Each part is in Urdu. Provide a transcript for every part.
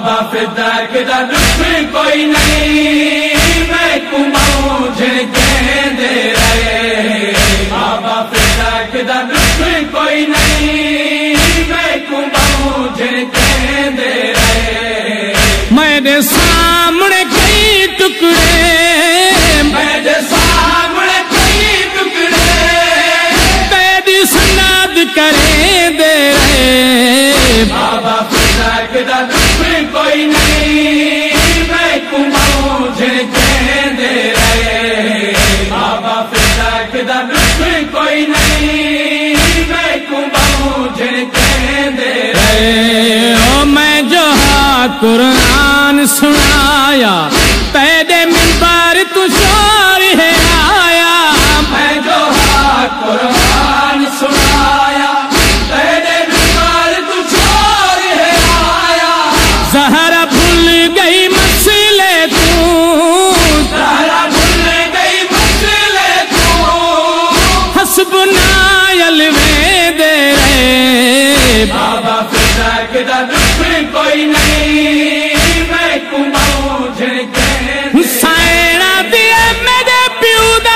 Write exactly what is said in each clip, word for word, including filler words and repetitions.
بابا فداک دا دکھ کوئی نہیں میں کو موجھن کہندے رہے بابا فداک دا دکھ کوئی نہیں میں کو موجھن کہندے رہے میرے سامنے کئی ٹکڑے میرے سامنے کئی ٹکڑے تیری سند کریں دے رہے بابا فداک دا دکھ کوئی نہیں میں کو موجھن کہندے رہے بابا فداک دا دکھ کوئی نہیں میں کو موجھن کہندے رہے او میں جو ہاں قرآن سنایا تیرے منبر تو شور ہے آیا میں جو ہاں قرآن سنایا تیرے منبر تو شور ہے آیا زہرا بھول گئی مسئلے تو زہرا بھول گئی مسئلے تو حسبنا الوے دے رہے بابا فداک دا دکھ کوئی نہیں میں کو موجھن کہندے سائنہ دیے میرے پیو دا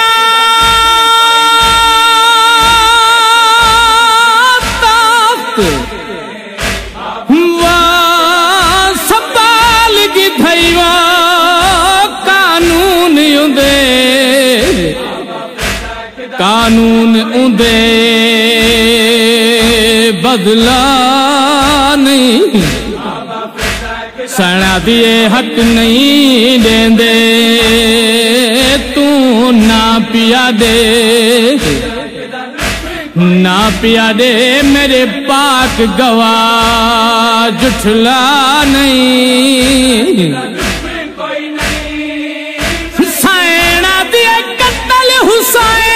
تخت واہ سنبھال کی دھائیوا قانون اندے قانون اندے بدلا نہیں سنا دیے حق نہیں دیں دے تو نہ پیا دے نہ پیا دے میرے پاک گواہ جھٹلا نہیں سائنہ دیے قتل حسین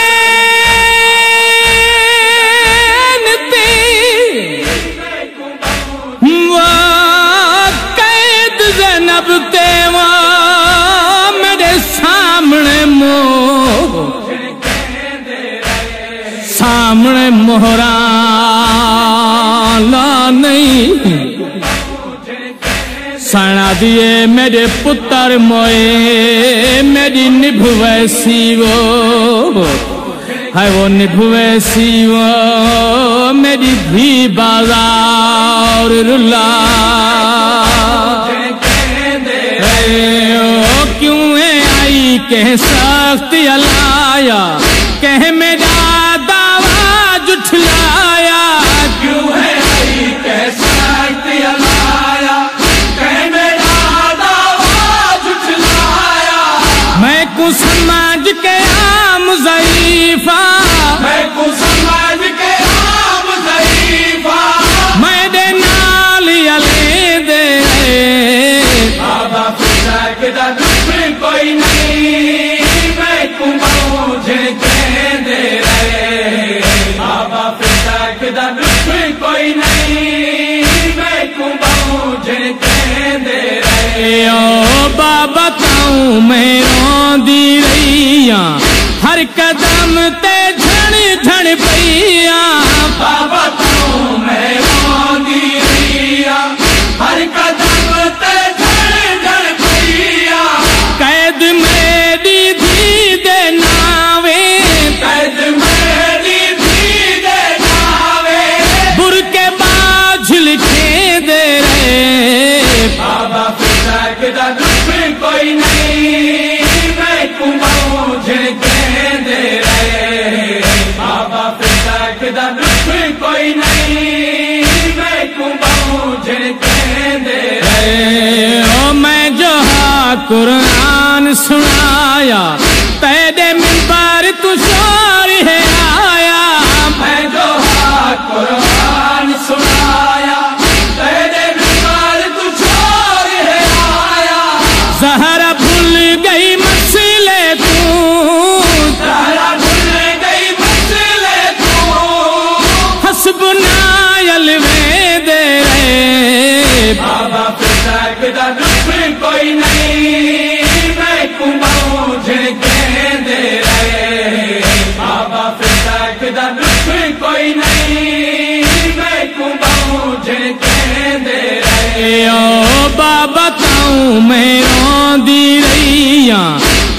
سامنے مہران لا نہیں سنا دیے میرے پتر موئے میری نبھ ویسی وہ ہے وہ نبھ ویسی وہ میری بھی بازار رلا کیوں ہے آئی کہ سخت علایا کہ میرا جھٹلایا کیوں ہے آئی کیسا علایا کہ میرا دعویٰ جھٹلایا میں کو سمجھ کے عام ضعیفہ میں کو سمجھ کے عام ضعیفہ میرے نال علی دے بابا فداک دا دکھ کوئی نہیں میں کو موجھن کہندے رہے بابا فداک دا دکھ کوئی نہیں میں کو موجھن کہندے رہے او بابا تاؤں میں روندی رہیاں ہر قدم تے جھن جھن پئیاں بابا تو میں روندی رہیاں ہر قدم تے جھڑ جھڑ پئیاں قید میری دھی دے ناوے قید میری دھی دے ناوے بر کے باجھ لکھے دے رہے بابا فداک دا دکھ کوئی نہیں میں کو موجھن کہندے رہے بابا فداک دا دکھ کوئی نہیں میں کو موجھن کہندے رہے او میں جو ہاں قرآن سنایا تیرے منبر تو شور ہے آیا میں جو ہاں قرآن سنایا تیرے منبر تو شور ہے آیا زہرا بھول گئی مسئلے تو زہرا بھول گئی مسئلے تو حسبنا الوے دے رہے بابا فداک دا دکھ کوئی نہیں میں کو موجھن کہندے رہے بابا فداک دا دکھ کوئی نہیں میں کو موجھن کہندے رہے او بابا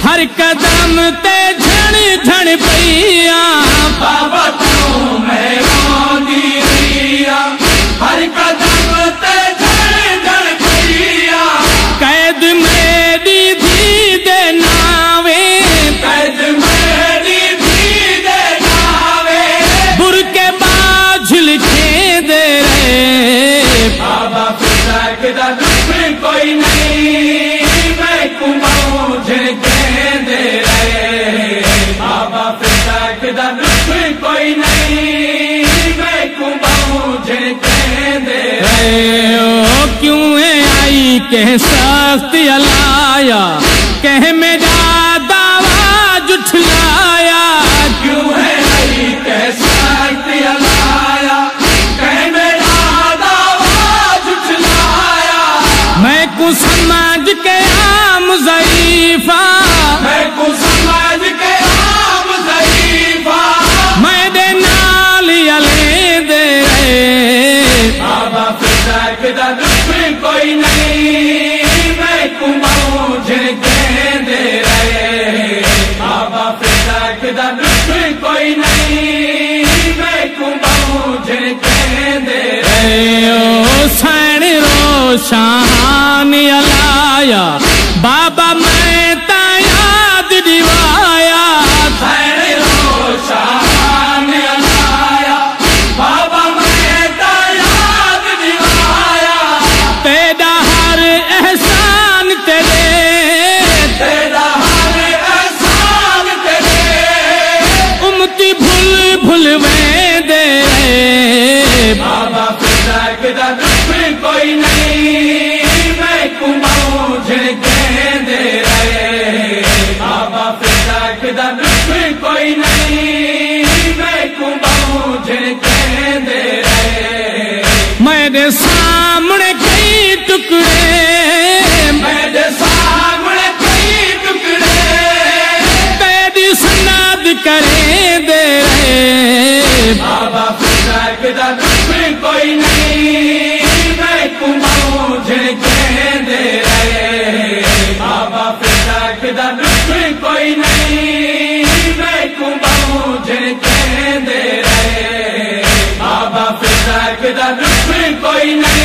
ہر قدم تے جھڑ جھڑ پیا بابا تو میں روندی رہیا ہر قدم تے جھڑ جھڑ پیا قید میری دھی دے ناوے قید میری دھی دے ناوے بر کے باجھ لکھے دے رہے بابا فداک دا دشمن کوئی نہیں میں کو مجھے دے رہے بابا فداک دا دشمن کوئی نہیں میں کو مجھے دے رہے او کیوں ہے آئی کہ سخت علایا کہ میرا دعویٰ جھٹلایا کیوں ہے آئی کیسا اختیالایا کہ میرا دعویٰ جھٹلایا میں کو سمجھ کے عام ضعیفہ میں کو سمجھ کے عام ضعیفہ میرے نال علی دے رہے بابا فداک دا دشمن کوئی نہیں میں کو مجھے دے رہے بابا فداک دا دشمن کوئی نہیں میں کو مجھے دے رہے او سین روشان علایا بابا میں تا یاد دیوایا سین روشان علایا بابا میں تا یاد دیوایا تیرا ہر احسان تیرے تیرا ہر احسان تیرے امتی بھول بھول میں دے رہے بابا فداک دا دشمن کوئی نہیں میں کو مجھے دے رہے بابا فداک دا دشمن کوئی نہیں میں کو مجھے دے رہے میرے سامنے کئی ٹکڑے میرے سامنے کئی ٹکڑے تیری سند کرے دے رہے بابا فداک دا دشمن کوئی نہیں میں کو مجھے دے رہے بابا فداک دا دشمن کوئی نہیں میں کو مجھے دے رہے بابا فداک دا دشمن کوئی نہیں